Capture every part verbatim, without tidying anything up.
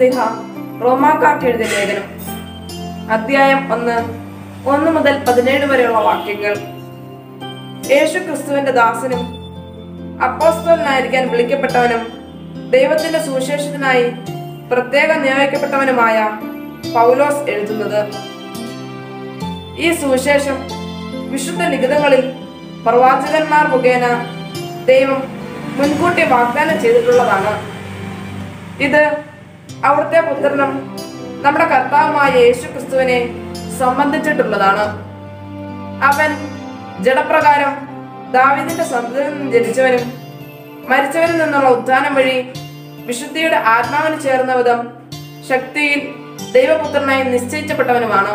പൗലോസ്ലീഹ റോമാക്കാർക്ക് എഴുതിയ ലേഖനം, അധ്യായം ഒന്ന് ഒന്ന് മുതൽ പതിനേഴ് വരെയുള്ള വാക്യങ്ങൾ. യേശു ക്രിസ്തുവിന്റെ ദാസനും അപ്പോസ്തലനായിരിക്കാൻ വിളിക്കപ്പെട്ടവനും ദൈവത്തിന്റെ സുവിശേഷത്തിനായി പ്രത്യേകം നിയോഗിക്കപ്പെട്ടവനുമായ പൗലോസ് എഴുതുന്നത്. ഈ സുവിശേഷം വിശുദ്ധ ലിഖിതങ്ങളിൽ പ്രവാചകന്മാർ മുഖേന ദൈവം മുൻകൂട്ടി വാഗ്ദാനം ചെയ്തിട്ടുള്ളതാണ്. ഇത് അവിടുത്തെ പുത്രനും നമ്മുടെ കർത്താവുമായ യേശു ക്രിസ്തുവിനെ സംബന്ധിച്ചിട്ടുള്ളതാണ്. അവൻ ജഡപ്രകാരം ദാവീദിന്റെ സന്തതിയിൽ നിന്ന് ജനിച്ചവനും മരിച്ചവരിൽ നിന്നുള്ള ഉത്ഥാനം വഴി വിശുദ്ധിയുടെ ആത്മാവിന് ചേർന്ന വിധം ശക്തിയിൽ ദൈവപുത്രനായി നിശ്ചയിക്കപ്പെട്ടവനുമാണ്.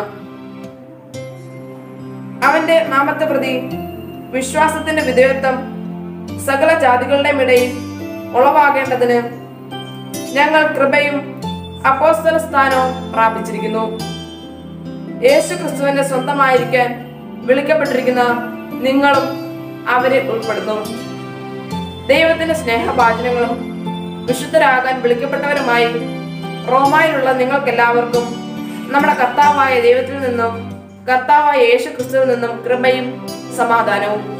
അവന്റെ നാമത്തെ പ്രതി വിശ്വാസത്തിന്റെ വിധേയത്വം സകല ജാതികളുടെയും ഇടയിൽ ഉളവാകേണ്ടതിന് ഞങ്ങൾ കൃപയും അപ്പോസ്തല സ്ഥാനവും പ്രാപിച്ചിരിക്കുന്നു. യേശു ക്രിസ്തുവിന്റെ സ്വന്തമായിരിക്കാൻ വിളിക്കപ്പെട്ടിരിക്കുന്ന നിങ്ങളും അവരെ ഉൾപ്പെടുന്നു. ദൈവത്തിന്റെ സ്നേഹഭാചനങ്ങളും വിശുദ്ധരാകാൻ വിളിക്കപ്പെട്ടവരുമായി റോമായിലുള്ള നിങ്ങൾക്കെല്ലാവർക്കും നമ്മുടെ കർത്താവായ ദൈവത്തിൽ നിന്നും കർത്താവായ യേശു ക്രിസ്തുവിൽ നിന്നും കൃപയും സമാധാനവും.